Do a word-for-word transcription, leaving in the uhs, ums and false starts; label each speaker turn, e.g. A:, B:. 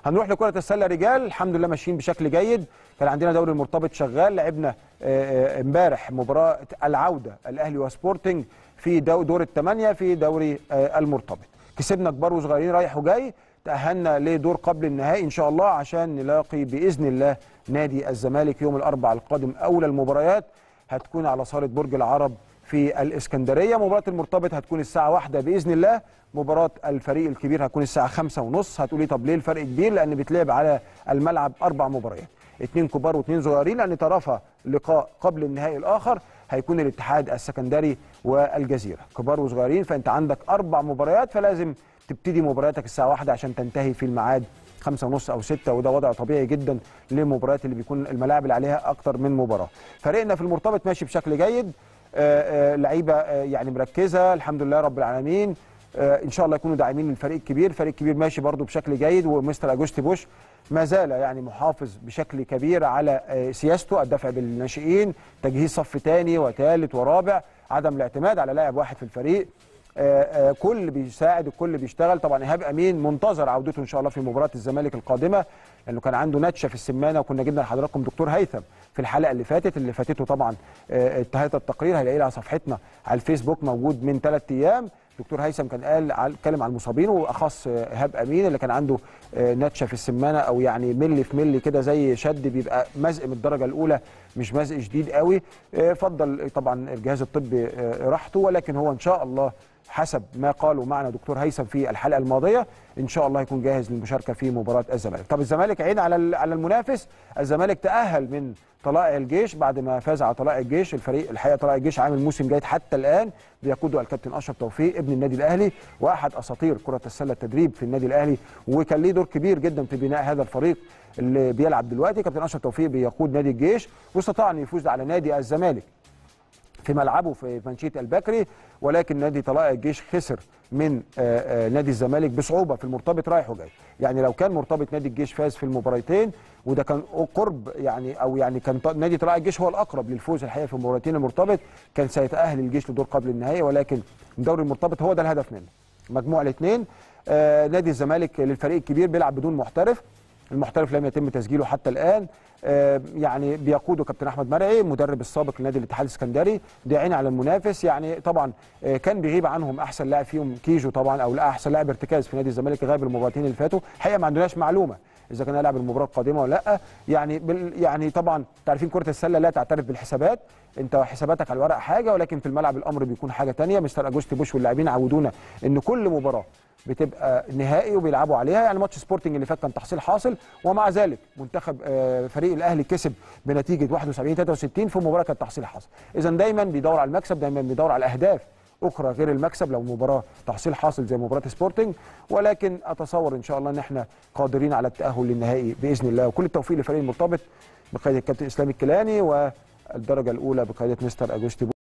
A: هنروح لكرة السلة رجال، الحمد لله ماشيين بشكل جيد. كان عندنا دوري المرتبط شغال، لعبنا امبارح مباراة العودة الأهلي وسبورتنج في دور الثمانية في دوري المرتبط. كسبنا كبار وصغيرين رايح وجاي، تأهلنا لدور قبل النهائي إن شاء الله عشان نلاقي بإذن الله نادي الزمالك يوم الأربعاء القادم. أولى المباريات هتكون على صالة برج العرب في الإسكندرية. مباراة المرتبط هتكون الساعة واحدة بإذن الله. مباراة الفريق الكبير هتكون الساعة خمسة ونص. هتقولي طب ليه الفرق كبير؟ لأن بيتلعب على الملعب أربع مباريات، اثنين كبار واثنين صغيرين، لأن طرفها لقاء قبل النهائي الآخر هيكون الاتحاد السكندري والجزيرة، كبار وصغيرين. فأنت عندك أربع مباريات، فلازم تبتدي مبارياتك الساعة واحدة عشان تنتهي في الميعاد خمسة ونص أو ستة، وده وضع طبيعي جدا للمباريات اللي بيكون الملاعب اللي عليها أكتر من مباراة. فريقنا في المرتبط ماشي بشكل جيد، لعيبة يعني مركزة الحمد لله رب العالمين. ان شاء الله يكونوا داعمين للفريق الكبير. الفريق الكبير ماشي برضو بشكل جيد، ومستر اجوستي بوش ما زال يعني محافظ بشكل كبير على سياسته، الدفع بالناشئين، تجهيز صف ثاني وثالث ورابع، عدم الاعتماد على لاعب واحد في الفريق. كل بيساعد، الكل بيشتغل. طبعا ايهاب امين منتظر عودته ان شاء الله في مباراه الزمالك القادمه، لانه كان عنده نتشه في السمانه، وكنا جبنا لحضراتكم دكتور هيثم في الحلقه اللي فاتت اللي فاتته. طبعا انتهت التقرير، هيلاقيه على صفحتنا على الفيسبوك موجود من ثلاث ايام. دكتور هيثم كان قال اتكلم عن المصابين، واخص ايهاب امين اللي كان عنده نتشه في السمانه، او يعني ملي في ملي كده زي شد، بيبقى مزق من الدرجه الاولى مش مزق شديد قوي. فضل طبعا الجهاز الطبي راحته، ولكن هو ان شاء الله حسب ما قالوا معنا دكتور هيثم في الحلقه الماضيه ان شاء الله يكون جاهز للمشاركه في مباراه الزمالك. طب الزمالك عين على على المنافس. الزمالك تاهل من طلائع الجيش بعد ما فاز على طلائع الجيش. الفريق الحقيقه طلائع الجيش عامل موسم جيد حتى الان، بيقوده الكابتن اشرف توفيق ابن النادي الاهلي، واحد اساطير كره السله التدريب في النادي الاهلي، وكان ليه دور كبير جدا في بناء هذا الفريق اللي بيلعب دلوقتي. كابتن اشرف توفيق بيقود نادي الجيش، واستطاع ان يفوز على نادي الزمالك في ملعبه في منشيه البكري، ولكن نادي طلائع الجيش خسر من نادي الزمالك بصعوبه في المرتبط رايح وجاي. يعني لو كان مرتبط نادي الجيش فاز في المباراتين، وده كان قرب يعني، او يعني كان نادي طلائع الجيش هو الاقرب للفوز الحقيقه في المباراتين المرتبط، كان سيتاهل الجيش لدور قبل النهائي. ولكن دوري المرتبط هو ده الهدف منه، مجموع الاثنين. آه نادي الزمالك للفريق الكبير بيلعب بدون محترف، المحترف لم يتم تسجيله حتى الان. آه يعني بيقوده كابتن احمد مرعي المدرب السابق لنادي الاتحاد السكندري، داعين على المنافس. يعني طبعا آه كان بيغيب عنهم احسن لاعب فيهم كيجو طبعا، او لا احسن لاعب ارتكاز في نادي الزمالك، غايب المباراتين اللي فاتوا. الحقيقه ما عندناش معلومه اذا كان هيلعب المباراه القادمه ولا لا. يعني بال يعني طبعا تعرفين كره السله لا تعترف بالحسابات، انت حساباتك على الورق حاجه، ولكن في الملعب الامر بيكون حاجه ثانيه. مستر اجوستي بوش واللاعبين عودونا ان كل مباراه بتبقى نهائي وبيلعبوا عليها. يعني ماتش سبورتنج اللي فات كان تحصيل حاصل، ومع ذلك منتخب فريق الاهلي كسب بنتيجه واحد وسبعين ثلاثة وستين في مباراه كانت تحصيل حاصل. اذا دايما بيدور على المكسب، دايما بيدور على الاهداف اخرى غير المكسب لو مباراه تحصيل حاصل زي مباراه سبورتنج. ولكن اتصور ان شاء الله ان احنا قادرين على التاهل للنهائي باذن الله. وكل التوفيق لفريق المرتبط بقياده الكابتن اسلام الكيلاني، والدرجه الاولى بقياده مستر اجوستي.